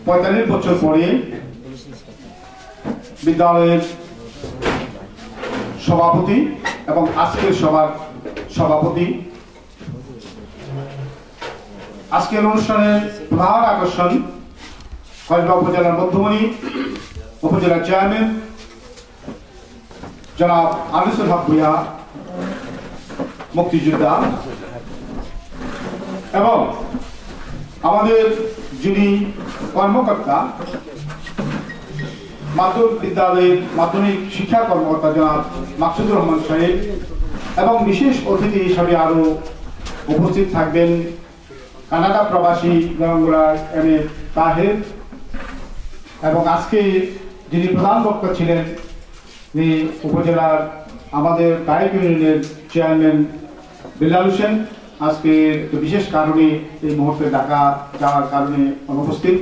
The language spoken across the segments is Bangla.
45 বছর পরে বিদ্যালয়ের সভাপতি এবং আজকের সভার সভাপতি। আজকের অনুষ্ঠানের প্রধান আকর্ষণ কসবা উপজেলার মধ্যমণি উপজেলার চেয়ারম্যান জনাব আনিসুল হক ভূঁইয়া মুক্তিযোদ্ধা এবং আমাদের যিনি কর্মকর্তা বিদ্যালয়ের মাধ্যমিক শিক্ষা কর্মকর্তা জনাব মাকসুদুর রহমান সাহেব এবং বিশেষ অতিথি হিসাবে আরো উপস্থিত থাকবেন কানাডা প্রবাসী গঙ্গুরার এম এ তাহের এবং আজকে যিনি প্রধান বক্তা ছিলেন তিনি উপজেলার আমাদের গায়ক ইউনিয়নের চেয়ারম্যান বিল্লাল হোসেন আজকে বিশেষ কারণে এই মুহূর্তে ঢাকা যাওয়ার কারণে অনুপস্থিত।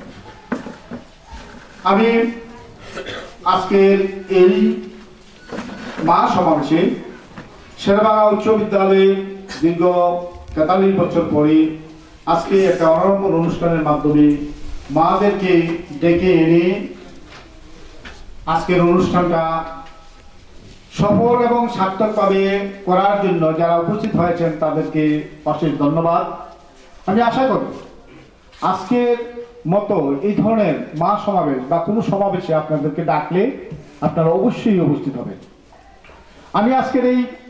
আমি আজকের এই মহাসমাবেশে শেরেবাংলা উচ্চ বিদ্যালয়ে দীর্ঘ 43 বছর পরে আজকে একটা অনর্গল অনুষ্ঠানের মাধ্যমে মাদেরকে ডেকে এনে আজকের অনুষ্ঠানটা সফল এবং সার্থকভাবে করার জন্য যারা উপস্থিত হয়েছেন তাদেরকে অশেষ ধন্যবাদ। আমি আশা করি আজকের মতো এই ধরনের মহাসমাবেশ বা কোনো সমাবেশে আপনাদেরকে ডাকলে আপনারা অবশ্যই উপস্থিত হবেন। আমি আজকের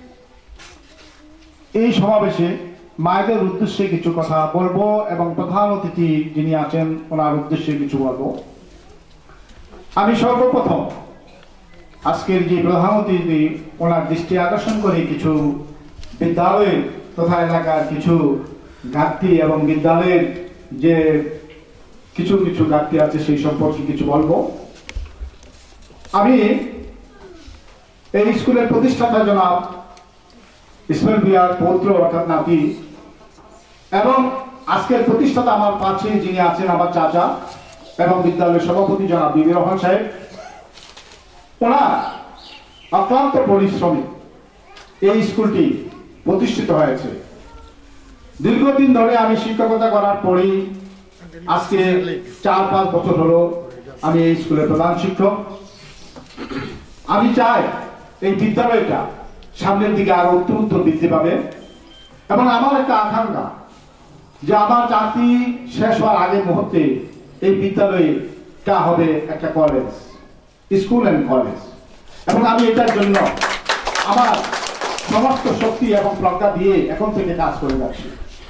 এই সমাবেশে মায়েদের উদ্দেশ্যে কিছু কথা বলবো এবং প্রধান অতিথি যিনি আছেন ওনার উদ্দেশ্যে কিছু বলবো। আমি সর্বপ্রথম আজকের যে প্রধান অতিথি ওনার দৃষ্টি আকর্ষণ করে কিছু বিদ্যালয়ের তথা এলাকার কিছু ঘাটতি এবং বিদ্যালয়ের যে কিছু কিছু ঘাটতি আছে সেই সম্পর্কে কিছু বলবো। আমি এই স্কুলের প্রতিষ্ঠাতা জনাব ইসমাইল ভূঁইয়ার পৌত্র অর্থাৎ নাতি এবং আজকের প্রতিষ্ঠাতা আমার পাশে যিনি আছেন আমার চাচা এবং বিদ্যালয়ের সভাপতি জনাব বিবি রহমান সাহেব, ওনার অক্লান্ত পরিশ্রমে এই স্কুলটি প্রতিষ্ঠিত হয়েছে। দীর্ঘদিন ধরে আমি শিক্ষকতা করার পরেই আজকে 4-5 বছর হলো আমি এই স্কুলের প্রধান শিক্ষক। আমি চাই এই বিদ্যালয়টা সামনের দিকে আরো উত্তর বৃদ্ধি পাবে এবং আমার একটা আকাঙ্ক্ষা যে আমার চাকরি শেষ হওয়ার আগের মুহূর্তে এই বিদ্যালয়টা হবে একটা কলেজ, স্কুল অ্যান্ড কলেজ, এবং আমি এটার জন্য আমার সমস্ত শক্তি এবং প্রজ্ঞা দিয়ে এখন থেকে কাজ করে যাচ্ছি।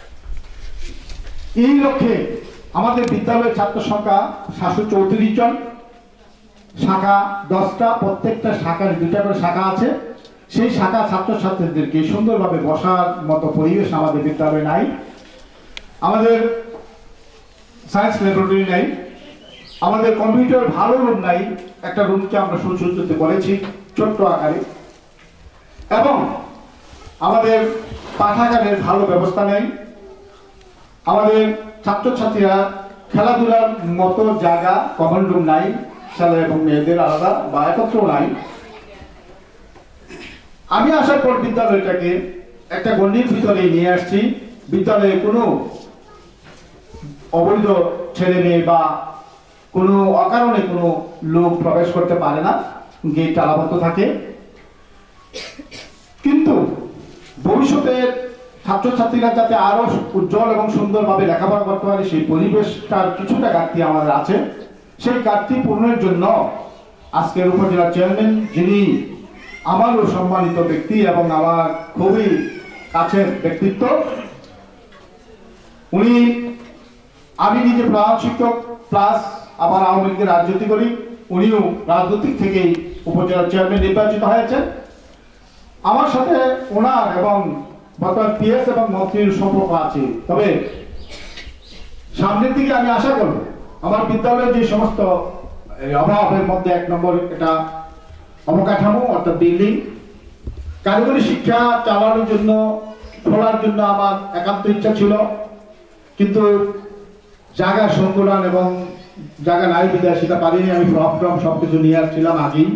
এই লক্ষ্যে আমাদের বিদ্যালয়ের ছাত্র সংখ্যা 734 জন, শাখা 10টা, প্রত্যেকটা শাখার 2টা করে শাখা আছে। সেই শাখা ছাত্রছাত্রীদেরকে সুন্দরভাবে বসার মতো পরিবেশ আমাদের বিদ্যালয়ে নাই। আমাদের সায়েন্স ল্যাবরেটরি নাই, আমাদের কম্পিউটার ভালো রুম নাই, একটা রুমকে আমরা সুসজ্জিত করেছি ছোট্ট আকারে, এবং আমাদের পাঠাগারের ভালো ব্যবস্থা নেই। আমাদের ছাত্রছাত্রীরা খেলাধুলার মতো জায়গা, কমন রুম নাই, ছেলে এবং মেয়েদের আলাদা বা একত্র নাই। আমি আসার পর বিদ্যালয়টাকে একটা গণ্ডির ভিতরে নিয়ে আসছি। বিদ্যালয়ে কোনো অবৈধ ছেলে মেয়ে বা কোনো অকারণে কোনো লোক প্রবেশ করতে পারে না, গেট তালাবদ্ধ থাকে। কিন্তু ভবিষ্যতে ছাত্রছাত্রীরা যাতে আরো উজ্জ্বল এবং সুন্দরভাবে লেখাপড়া করতে পারে সেই পরিবেশটার কিছুটা ঘাটতি আমাদের আছে। সেই ঘাটতি পূরণের জন্য আজকের উপজেলা চেয়ারম্যান, যিনি আমারও সম্মানিত ব্যক্তি এবং আমার খুবই কাছের ব্যক্তিত্ব, উনি, আমি নিজে প্রধান শিক্ষক প্লাস আবার আওয়ামী লীগের রাজনীতি করি, উনিও রাজনৈতিক থেকেই উপজেলা চেয়ারম্যান নির্বাচিত হয়েছে। আমার সাথে ওনার এবং বর্তমান পিএস এবং মন্ত্রীর সম্পর্ক আছে। তবে সামনের দিকে আমি আশা করব আমার বিদ্যালয়ের যে সমস্ত অভাবের মধ্যে 1 নম্বর এটা অবকাঠামো অর্থাৎ বিল্ডিং, কারিগরি শিক্ষা চালানোর জন্য খোলার জন্য আমার একান্ত ইচ্ছা ছিল, কিন্তু জায়গা সংকুলন এবং জায়গা নাই বিদায় সেটা পারিনি। আমি ফর্ম সবকিছু নিয়ে আসছিলাম আগেই।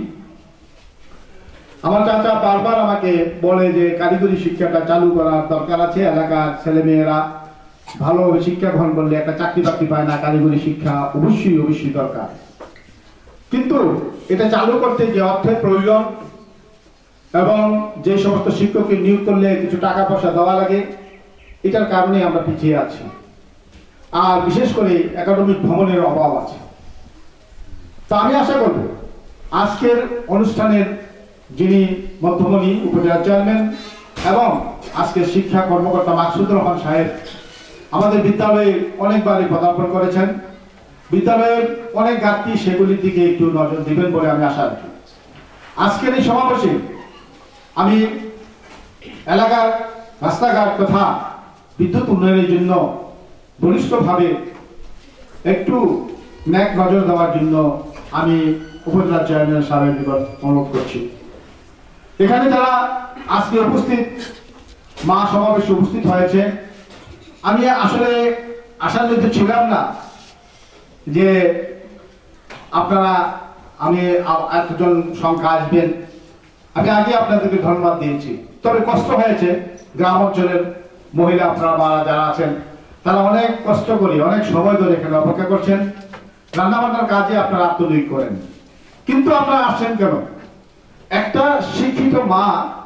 আমার চাচা বারবার আমাকে বলে যে কারিগরি শিক্ষাটা চালু করার দরকার আছে, এলাকার ছেলেমেয়েরা ভালোভাবে শিক্ষা গ্রহণ করলে একটা চাকরি বাকরি পায় না, কারিগরি শিক্ষা অবশ্যই দরকার। কিন্তু এটা চালু করতে যে অর্থের প্রয়োজন এবং যে সমস্ত শিক্ষককে নিয়োগ করলে কিছু টাকা পয়সা দেওয়া লাগে, এটার কারণে আমরা পিছিয়ে আছি। আর বিশেষ করে একাডেমিক ভবনের অভাব আছে। তো আমি আশা করব আজকের অনুষ্ঠানের যিনি মধ্যমণি উপজেলা চেয়ারম্যান এবং আজকের শিক্ষা কর্মকর্তা মাকসুদুর রহমান সাহেব আমাদের বিদ্যালয়ে অনেকবারই পদার্পণ করেছেন। বিদ্যালয়ের অনেক ঘাটতি, সেগুলির দিকে একটু নজর দিবেন বলে আমি আশা রাখি। আজকের এই সমাবেশে আমি এলাকার রাস্তাঘাট তথা বিদ্যুৎ উন্নয়নের জন্য বলিষ্ঠভাবে একটু ন্যাক নজর দেওয়ার জন্য আমি উপজেলা চেয়ারম্যান সাহেবের নিকট অনুরোধ করছি। এখানে যারা আজকে উপস্থিত মা সমাবেশে উপস্থিত হয়েছে, আমি আসলে আশান্বিত ছিলাম না যে আপনারা আমি এতজন সংখ্যা আসবেন। আমি আগে আপনাদেরকে ধন্যবাদ দিয়েছি, তবে কষ্ট হয়েছে। গ্রাম অঞ্চলের মহিলা আপনারা যারা আছেন তারা অনেক কষ্ট করে অনেক সময় ধরে এখানে অপেক্ষা করছেন, রান্নাবান্নার কাজে আপনারা আত্মনিয়োগ করেন। কিন্তু আপনারা আসছেন কেন? একটা শিক্ষিত মা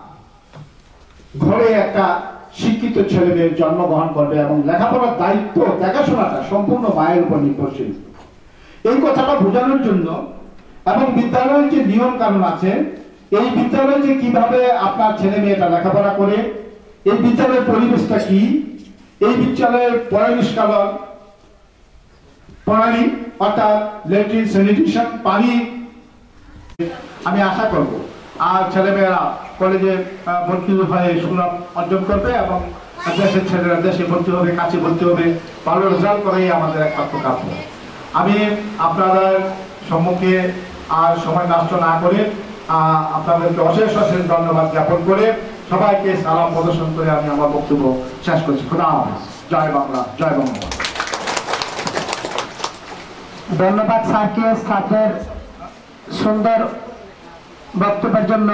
ঘরে একটা শিক্ষিত ছেলে মেয়ের জন্মগ্রহণ করবে এবং লেখাপড়ার দায়িত্ব দেখাশোনাটা সম্পূর্ণ মায়ের উপর নির্ভরশীল। এই কথাটা বোঝানোর জন্য এবং বিদ্যালয়ের যে নিয়ম কানুন আছে, এই বিদ্যালয়ে যে কিভাবে আপনার ছেলে মেয়েটা লেখাপড়া করে, এই বিদ্যালয়ের পরিবেশটা কি, এই বিদ্যালয়ের পয়ঃনিষ্কাশন প্রণালী অর্থাৎ ল্যাট্রিন, স্যানিটেশন, পানি, আমি আশা করব আর ছেলেমেয়েরা কলেজে ভর্তি হয়ে সুনাম অর্জন করবে এবং দেশের ছেলেরা দেশে ভর্তি হবে, কাছে ভর্তি হবে, ভালো রেজাল্ট করেই আমাদের একমাত্র কাম্য। আমি আপনাদের সম্মুখে আর সময় নষ্ট না করে আপনাদেরকে অশেষ ধন্যবাদ জ্ঞাপন করে সবাইকে সালাম প্রদর্শন করে আমি আমার বক্তব্য শেষ করছি। খোদা হাফেজ। জয় বাংলা, জয় বঙ্গবন্ধু। ধন্যবাদ স্যারকে স্যারের সুন্দর বক্তব্যের জন্য।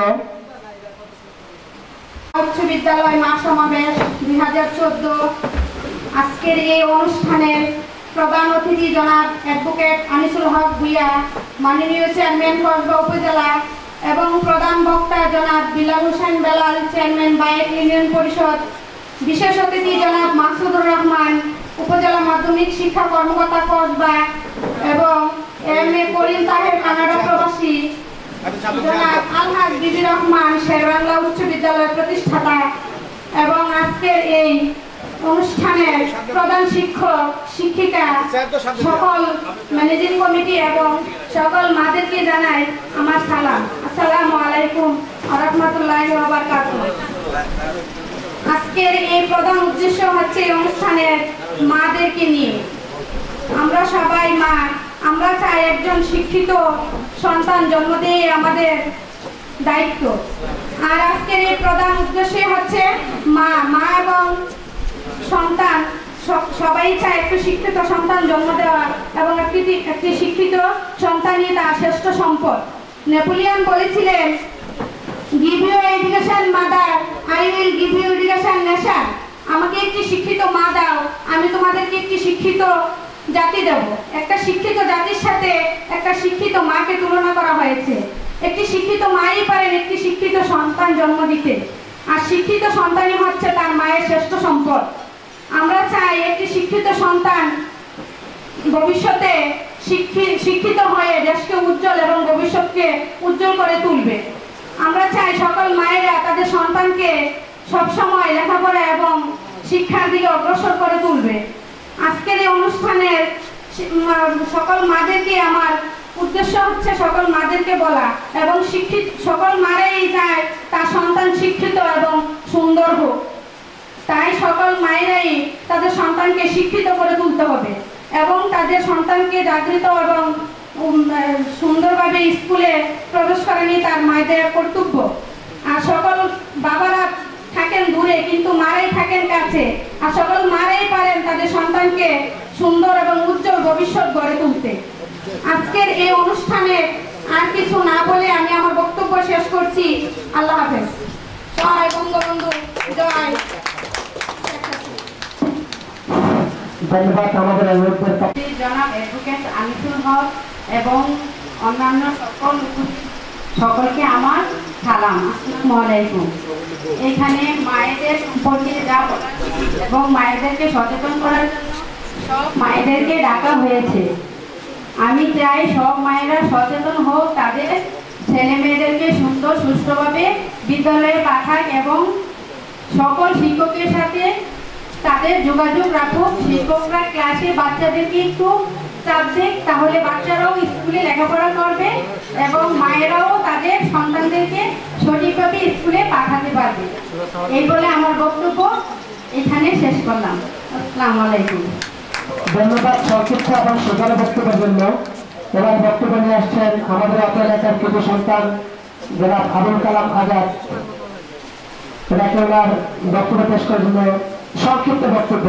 উচ্চ বিদ্যালয় মা সমাবেশ 2014 আজকের এই অনুষ্ঠানের প্রধান অতিথি জনাব অ্যাডভোকেট আনিসুল হক ভূঁইয়া, মাননীয় চেয়ারম্যান কসবা উপজেলা, এবং প্রধান বক্তা জনাব বিলাল হোসেন বেলাল, চেয়ারম্যান বায়েক ইউনিয়ন পরিষদ, বিশেষ অতিথি জনাব মাকসুদুর রহমান, উপজেলা মাধ্যমিক শিক্ষা কর্মকর্তা কসবা, এবং এম.এ. করিম তাহের, কানাডা প্রবাসী, জনাব আলহাজ বিবি রহমান, শেরবাংলা উচ্চ বিদ্যালয়ের প্রতিষ্ঠাতা, এবং আজকের এই অনুষ্ঠানের প্রধান শিক্ষক শিক্ষিকা, সকল ম্যানেজিং কমিটি এবং সকল মাদেরকে জানাই আমার সালাম। আসসালামু আলাইকুম ওয়া রাহমাতুল্লাহি ওয়া বারাকাতুহু। আজকের এই প্রধান উদ্দেশ্য হচ্ছে এই অনুষ্ঠানের মাদেরকে নিয়ে। আমরা সবাই মা, আমরা চাই একজন শিক্ষিত সন্তান জন্ম দিয়ে আমাদের দায়িত্ব। আর আজকের এই প্রধান উদ্দেশ্য হচ্ছে মা এবং সন্তান সবাই চায় একটু শিক্ষিত সন্তান জন্ম দেওয়া এবং একটি শিক্ষিত সন্তানই তার শ্রেষ্ঠ সম্পদ। নেপোলিয়ন বলেছিলেন, give you education mother, I will give you education nation. আমাকে একটি শিক্ষিত মা দাও, আমি তোমাদেরকে একটি শিক্ষিত জাতি দেব। একটা শিক্ষিত জাতির সাথে একটা শিক্ষিত মাকে তুলনা করা হয়েছে। একটি শিক্ষিত মাই পারেন একটি শিক্ষিত সন্তান জন্ম দিতে, আর শিক্ষিত সন্তানই হচ্ছে তার মায়ের শ্রেষ্ঠ সম্পদ। আমরা চাই একটি শিক্ষিত সন্তান ভবিষ্যতে শিক্ষিত হয়ে দেশকে উজ্জ্বল এবং ভবিষ্যৎকে উজ্জ্বল করে তুলবে। আমরা চাই সকল মায়েরা তাদের সন্তানকে সবসময় লেখাপড়া এবং শিক্ষার দিকে অগ্রসর করে তুলবে। আজকের এই অনুষ্ঠানের সকল মাদেরকে আমার উদ্দেশ্য হচ্ছে সকল মাদেরকে বলা এবং সকল মারাই চায় তার সন্তান শিক্ষিত এবং সুন্দর হোক। তাই সকল মায়েরাই তাদের সন্তানকে শিক্ষিত করে তুলতে হবে এবং তাদের সন্তানকে জাগৃত এবং সুন্দরভাবে স্কুলে প্রবেশ করানি তার মায়েদের কর্তব্য। আর সকল বাবারা থাকেন দূরে কিন্তু মারাই থাকেন কাছে, আর সকল মারাই পারেন তাদের সন্তানকে সুন্দর এবং উজ্জ্বল ভবিষ্যৎ গড়ে তুলতে। আজকের এই অনুষ্ঠানে আর কিছু না বলে আমি আমার বক্তব্য শেষ করছি। আল্লাহ হাফেজ। জয় বঙ্গবন্ধু, জয়। ধন্যবাদ আমাদের অভিভাবকদের জনাব অ্যাডভোকেট আনিসুল হক এবং অন্যান্য সকলকে আমার সালাম, আসসালামু আলাইকুম। এখানে মায়েদের সম্পর্কে যা বলার এবং মায়েদেরকে সচেতন করার জন্য সব মায়েদেরকে ডাকা হয়েছে। আমি চাই সব মায়েরা সচেতন হোক, তাদের ছেলে মেয়েদেরকে সুন্দর সুষ্ঠুভাবে বিদ্যালয়ে পাঠাক এবং সকল শিক্ষকের সাথে তাদের যোগাযোগ রাখুক। শিক্ষকরা ক্লাসে বাচ্চাদেরকে একটু চাপ দেখ, তাহলে বাচ্চারাও স্কুলে লেখাপড়া করবে এবং মায়েরাও তাদের সন্তানদেরকে সঠিকভাবে স্কুলে পাঠাতে পারবে। এই বলে আমার বক্তব্য এখানে শেষ করলাম। আসসালামু আলাইকুম। ধন্যবাদ সংক্ষিপ্ত এবং সুন্দর বক্তব্যের জন্য। এবার বক্তব্য নিয়ে আসছেন আমাদের অত এলাকার কিছু সন্তান যারা আবুল কালাম আজাদ। এটাকে ওনার বক্তব্য পেশ করার জন্য সংক্ষিপ্ত বক্তব্য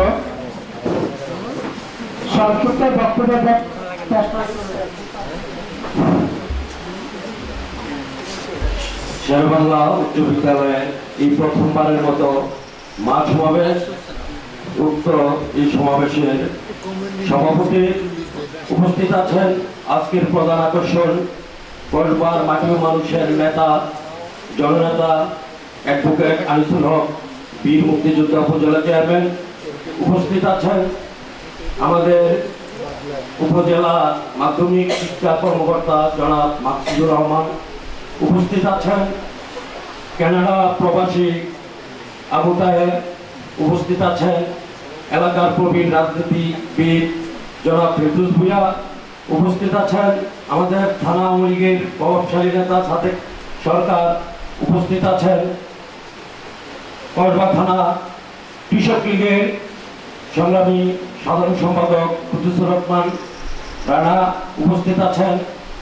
শেরেবাংলা উচ্চ বিদ্যালয়ে এই প্রথমবারের মতো মাঠ সমাবেশ। উক্ত এই সমাবেশের সভাপতি উপস্থিত আছেন আজকের প্রধান আকর্ষণ কসবার মাটি মানুষের নেতা জননেতা অ্যাডভোকেট আনিসুল হক, বীর মুক্তিযোদ্ধা উপজেলা চেয়ারম্যান। উপস্থিত আছেন আমাদের উপজেলা মাধ্যমিক শিক্ষা কর্মকর্তা জনাব মাকসুদুর রহমান। উপস্থিত আছেন কানাডা প্রবাসী আবু তাহের। উপস্থিত আছেন এলাকার প্রবীণ রাজনীতিবিদ জনাব ফেরদৌস ভূঁইয়া। উপস্থিত আছেন আমাদের থানা আওয়ামী লীগের প্রভাবশালী নেতা সাদেক সরকার। উপস্থিত আছেন কসবা থানা কৃষক লীগের সংগ্রামী সাধারণ সম্পাদক কুদ্দুসুর রহমান রানা। উপস্থিত আছেন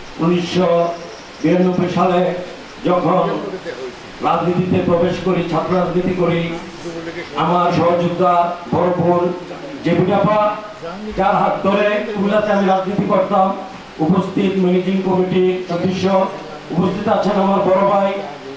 1992 সালে যখন রাজনীতিতে প্রবেশ করি, ছাত্র রাজনীতি করি, আমার সহযোদ্ধা বড় বোন জেবিটাপা, যার হাত ধরে কুমিল্লাতে আমি রাজনীতি করতাম। উপস্থিত ম্যানেজিং কমিটির সদস্য। উপস্থিত আছেন আমার বড় ভাই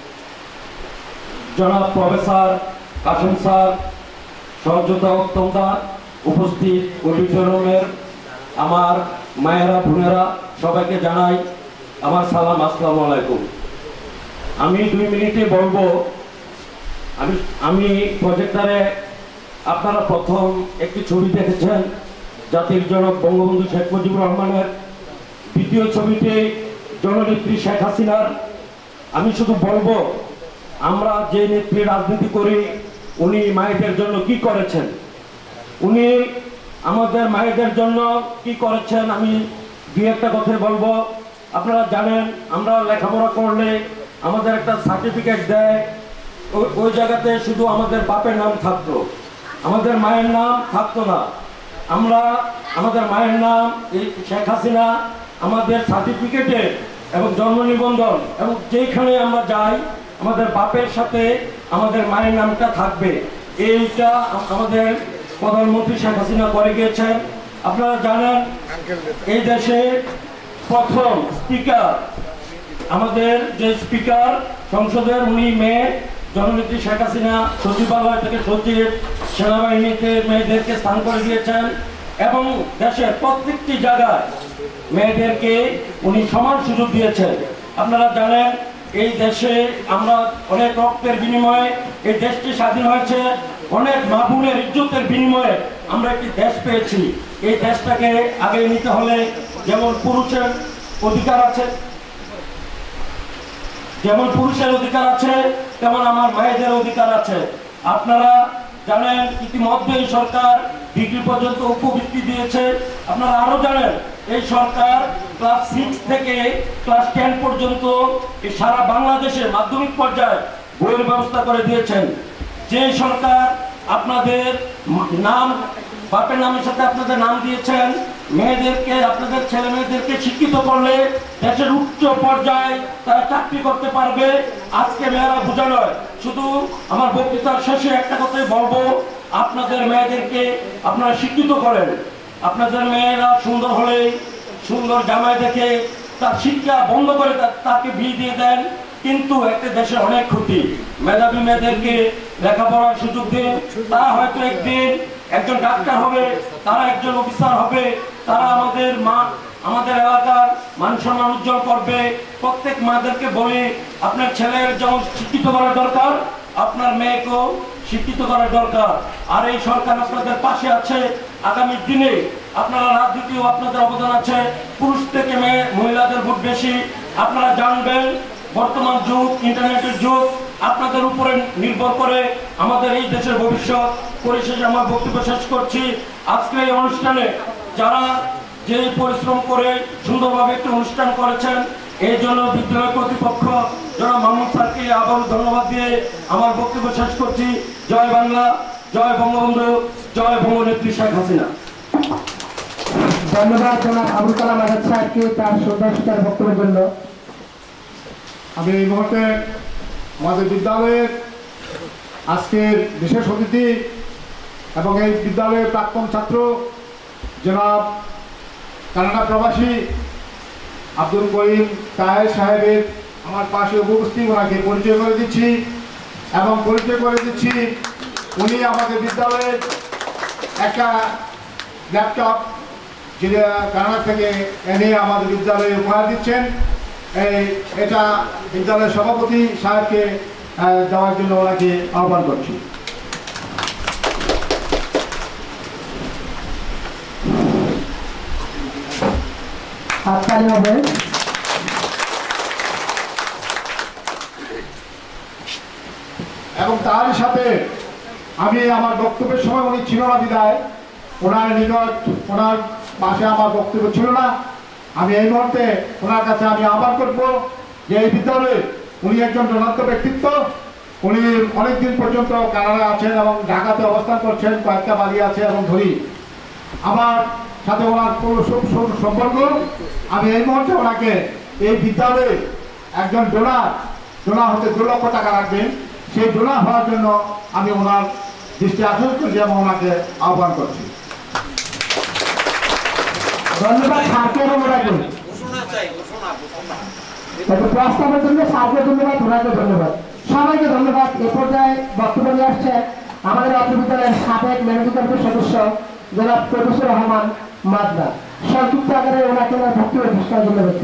জনাব প্রফেসর কাসেম স্যার, সহযোদ্ধা উত্তম দা। উপস্থিত অডিটোরিয়ামের আমার মায়েরা বোনেরা, সবাইকে জানাই আমার সালাম, আসসালামু আলাইকুম। আমি 2 মিনিটে বলবো। আমি প্রজেক্টরে আপনারা প্রথম একটি ছবি দেখেছেন জাতির জনক বঙ্গবন্ধু শেখ মুজিবুর রহমানের। দ্বিতীয় ছবিতে জননেত্রী শেখ হাসিনার। আমি শুধু বলবো, আমরা যে নেত্রী রাজনীতি করি উনি মায়েদের জন্য কি করেছেন, উনি আমাদের মায়েদের জন্য কি করেছেন, আমি 2-1টা কথা বলবো। আপনারা জানেন আমরা লেখাপড়া করলে আমাদের একটা সার্টিফিকেট দেয়, ওই জায়গাতে শুধু আমাদের বাপের নাম থাকতো, আমাদের মায়ের নাম থাকতো না। আমরা আমাদের মায়ের নাম এই শেখ হাসিনা আমাদের সার্টিফিকেটে এবং জন্ম নিবন্ধন এবং যেখানে আমরা যাই আমাদের বাপের সাথে আমাদের মায়ের নামটা থাকবে। এইটা আমাদের প্রধানমন্ত্রী শেখ হাসিনা করে গিয়েছেন। আপনারা জানেন এই দেশে প্রথম স্পিকার, আমাদের যে স্পিকার সংসদের, উনি মেয়ে। জননেত্রী শেখ হাসিনা সচিবালয় থেকে সচিব, সেনাবাহিনীতে মেয়েদেরকে স্থান করে দিয়েছেন এবং দেশের প্রত্যেকটি জায়গায় মেয়েদেরকে উনি সমান সুযোগ দিয়েছেন। আপনারা জানেন এই দেশে আমরা অনেক রক্তের বিনিময়ে এই দেশটি স্বাধীন হয়েছে, অনেক মা বোনের ইজ্জতের বিনিময়ে আমরা একটি দেশ পেয়েছি। এই দেশটাকে আগে নিতে হলে যেমন পুরুষের অধিকার আছে, তেমন আমার মায়েদের অধিকার আছে। আপনারা জানেন ইতিমধ্যে এই সরকার ডিগ্রি পর্যন্ত উপবৃত্তি দিয়েছে। আপনারা আরো জানেন এই সরকার ক্লাস 6 থেকে ক্লাস 10 পর্যন্ত সারা বাংলাদেশে মাধ্যমিক পর্যায়ে বইয়ের ব্যবস্থা করে দিয়েছেন। যে সরকার আপনাদের নাম বাপের নামের সাথে আপনাদের নাম দিয়েছেন, মেয়েদেরকে আপনাদের ছেলে মেয়েদেরকে শিক্ষিত করলে দেশের উচ্চ পর্যায়ে তারা চাকরি করতে পারবে। আজকে মেয়েরা বোঝা নয়। শুধু আমার বক্তৃতার শেষে একটা কথাই বলবো, আপনাদের মেয়েদেরকে আপনারা শিক্ষিত করেন। আপনাদের মেয়েরা সুন্দর হলে সুন্দর জামাই দেখে তার শিক্ষা বন্ধ করে তাকে বিয়ে দিয়ে দেন, কিন্তু একটা দেশে অনেক ক্ষতি। মেধাবী মেয়েদেরকে লেখাপড়ার সুযোগ দিন, তারা হয়তো একদিন একজন ডাক্তার হবে, তারা একজন অফিসার হবে, তারা আমাদের এলাকার মান সম্মান উজ্জ্বল করবে। প্রত্যেক মাদেরকে বলি, আপনার ছেলের যেমন শিক্ষিত করা দরকার, আপনার মেয়েকেও শিক্ষিত করা দরকার। আর এই সরকার আপনাদের পাশে আছে। আগামী দিনে আপনারা রাজনীতিও আপনাদের অবদান আছে। পুরুষ থেকে মহিলাদের ভোট বেশি। আপনারা জানবেন বর্তমান যুগ ইন্টারনেটের যুগ, আপনাদের উপরে নির্ভর করে আমাদের এই দেশের ভবিষ্যৎ। পরিশেষে আমার বক্তব্য শেষ করছি। আজকে এই অনুষ্ঠানে যারা যে পরিশ্রম করে সুন্দরভাবে একটি অনুষ্ঠান করেছেন, এই জন্য বিদ্যালয় কর্তৃপক্ষ জনাব মাহমুদ স্যারকে আবারও ধন্যবাদ দিয়ে আমার বক্তব্য শেষ করছি। জয় বাংলা, জয় বঙ্গবন্ধু, জয় বঙ্গনেত্রী শেখ হাসিনা। ধন্যবাদ জনাব আবুল কালাম আজাদ সাহেবকে তার সুন্দর বক্তব্যের জন্য। আমি এই মুহূর্তে আমাদের বিদ্যালয়ের আজকের বিশেষ অতিথি এবং এই বিদ্যালয়ের প্রাক্তন ছাত্র জনাব কানাডা প্রবাসী আব্দুল করিম তাহের সাহেবের আমার পাশে উপস্থিত, ওনাকে পরিচয় করে দিচ্ছি এবং উনি আমাদের বিদ্যালয়ের একটা ল্যাপটপ যেটা কানাডা থেকে এনে আমাদের বিদ্যালয়ে উপহার দিচ্ছেন। এটা বিদ্যালয়ের সভাপতি সাহেবকে দেওয়ার জন্য ওনাকে আহ্বান করছি। এবং তারই সাথে আমি আমার বক্তব্যের সময় উনি ছিল না বিদায়, ওনার পাশে আমার বক্তব্য ছিল না। আমি এই মুহূর্তে ওনার কাছে আমি আহ্বান করবো যে এই বিদ্যালয়ে উনি একজন জনৈক ব্যক্তিত্ব। উনি অনেকদিন পর্যন্ত কানাডা আছেন এবং ঢাকাতে অবস্থান করছেন, কয়েকটা বাড়ি আছে এবং ধরি আমার সাথে ওনার সম্পর্ক। আমি এই মুহূর্তে ওনাকে এই বিদ্যালয়ে একজন ডোনার হতে 2 লক্ষ টাকা রাখবেন, সেই ডোনার হওয়ার জন্য আমি ওনার দৃষ্টি আকর্ষণ করছি এবং ওনাকে আহ্বান করছি। ধন্যবাদ স্যারকে এবং ওনাকে প্রস্তাবের জন্য স্যারকে ধন্যবাদ, ওনাকে ধন্যবাদ, সবাইকে ধন্যবাদ। এ পর্যায়ে বক্তব্য নিয়ে আসছে আমাদের অত্র বিদ্যালয়ের সাবেক ম্যানেজিং কমিটির সদস্য জনাব প্রফেসর রহমান মাদনা। সংক্ষিপ্ত আকারে ওনাকে বক্তব্য ঘোষণার জন্য হচ্ছে।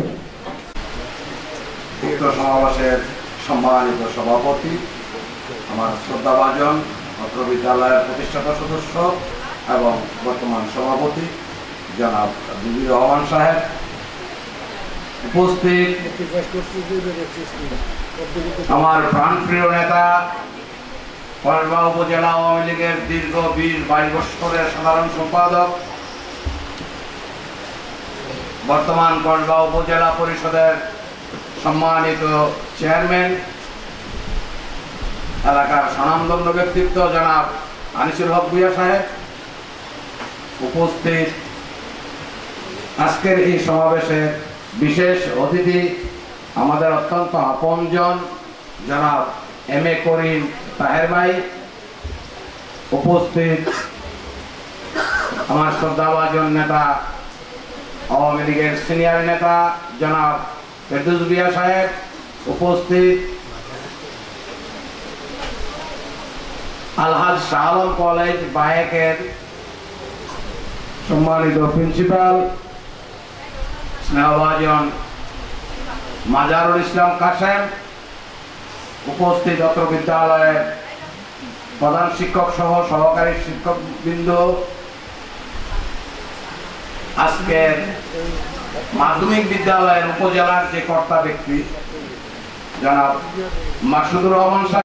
সমাবেশের সম্মানিত সভাপতি, আমার শ্রদ্ধাভাজন অত্র বিদ্যালয়ের প্রতিষ্ঠাতা সদস্য এবং বর্তমান সভাপতি জনাব বিবির রহমান সাহেব, উপস্থিত আমার প্রাণপ্রিয় নেতা কসবা উপজেলা আওয়ামী লীগের দীর্ঘ 20-22 বছরের সাধারণ সম্পাদক, বর্তমান কসবা উপজেলা পরিষদের সম্মানিত চেয়ারম্যান, এলাকার স্বনামধন্য ব্যক্তিত্ব জনাব আনিসুল হক ভূঁইয়া সাহেব, উপস্থিত আজকের এই সমাবেশের বিশেষ অতিথি আমাদের অত্যন্ত আপনজন জনাব এম.এ. করিম তাহের ভাই, উপস্থিত আমার শ্রদ্ধাভাজন নেতা আওয়ামী লীগের সিনিয়র নেতা জনাব ফেরদৌস ভূঁইয়া সাহেব, উপস্থিত আলহাজ শাহ আলম কলেজ বায়েকের সম্মানিত প্রিন্সিপাল স্নেহভাজন মাজারুল ইসলাম কাশেম, উপস্থিত অত্র বিদ্যালয়ের প্রধান শিক্ষক সহ সহকারী শিক্ষকবৃন্দ, আজকের মাধ্যমিক বিদ্যালয়ের উপজেলার যে কর্তা ব্যক্তি জনাব মাসুদুর রহমান সাহেব।